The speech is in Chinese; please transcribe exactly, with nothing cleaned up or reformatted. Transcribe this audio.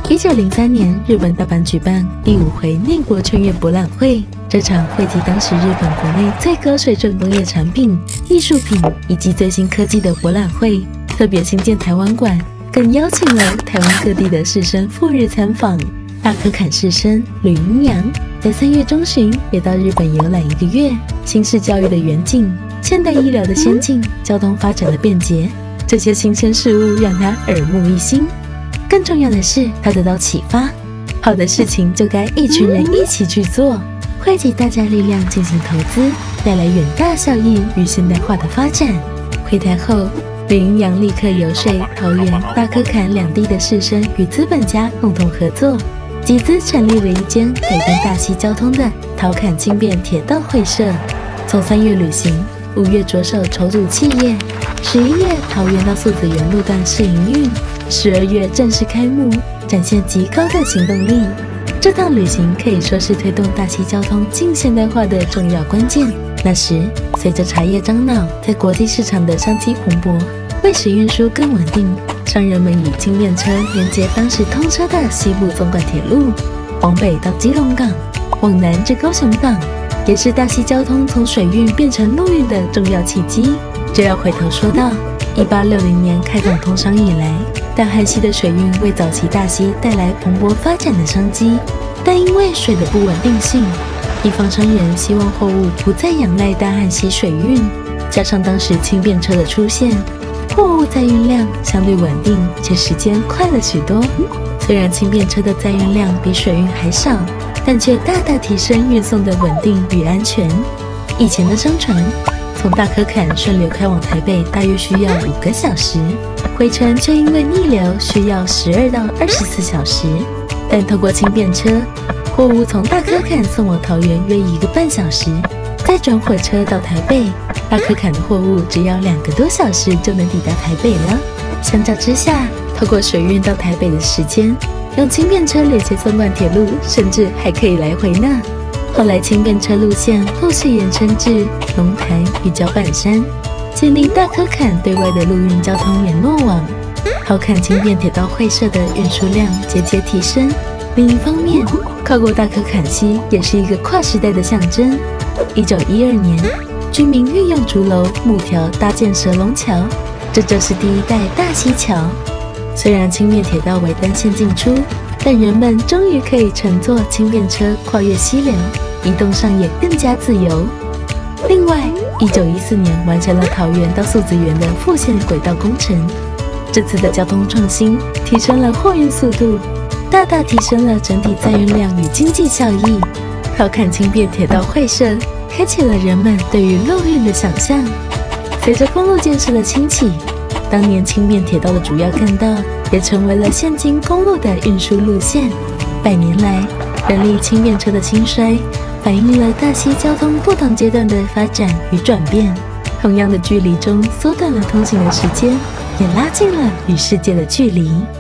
一九零三年，日本大阪举办第五回内国春月博览会。这场汇集当时日本国内最高水准工业产品、艺术品以及最新科技的博览会，特别新建台湾馆，更邀请了台湾各地的士绅赴日参访。大嵙崁士绅吕云阳在三月中旬也到日本游览一个月。新式教育的远景、现代医疗的先进、交通发展的便捷，这些新鲜事物让他耳目一新。更重要的是，他得到启发，好的事情就该一群人一起去做，汇集大家力量进行投资，带来远大效益与现代化的发展。回台后，吕云阳立刻游说桃园、大嵙崁两地的士绅与资本家共同合作，集资成立了一间改变大溪交通的桃崁轻便铁道会社。从三月旅行，五月着手筹组企业，十一月桃园到素子园路段试营运，十二月正式开幕，展现极高的行动力。这趟旅行可以说是推动大溪交通近现代化的重要关键。那时，随着茶叶樟脑在国际市场的商机蓬勃，为使运输更稳定，商人们以轻便车连接当时通车的西部纵贯铁路，往北到基隆港，往南至高雄港，也是大溪交通从水运变成陆运的重要契机。这要回头说到一八六零年开港通商以来，大汉溪的水运为早期大溪带来蓬勃发展的商机，但因为水的不稳定性，一方商人希望货物不再仰赖大汉溪水运，加上当时轻便车的出现，货物载运量相对稳定且时间快了许多。虽然轻便车的载运量比水运还少，但却大大提升运送的稳定与安全。以前的商船从大嵙崁顺流开往台北大约需要五个小时，回程却因为逆流需要十二到二十四小时。但透过轻便车，货物从大嵙崁送往桃园约一个半小时，再转火车到台北，大嵙崁的货物只要两个多小时就能抵达台北了。相较之下，透过水运到台北的时间，用轻便车连接纵贯铁路，甚至还可以来回呢。后来轻便车路线陆续延伸至龙潭与角板山，建立大嵙崁对外的陆运交通联络网。桃崁轻便铁道会社的运输量节节提升。另一方面，跨过大嵙崁溪也是一个跨时代的象征。一九一二年，居民运用竹篓、木条搭建蛇龙桥，这就是第一代大溪桥。虽然轻便铁道为单线进出，但人们终于可以乘坐轻便车跨越溪流，移动上也更加自由。另外，一九一四年完成了桃园到素子园的复线轨道工程。这次的交通创新提升了货运速度，大大提升了整体载运量与经济效益。桃崁轻便铁道会社开启了人们对于陆运的想象。随着公路建设的兴起，当年轻便铁道的主要干道也成为了现今公路的运输路线。百年来，人力轻便车的兴衰，反映了大溪交通不同阶段的发展与转变。同样的距离中，缩短了通行的时间，也拉近了与世界的距离。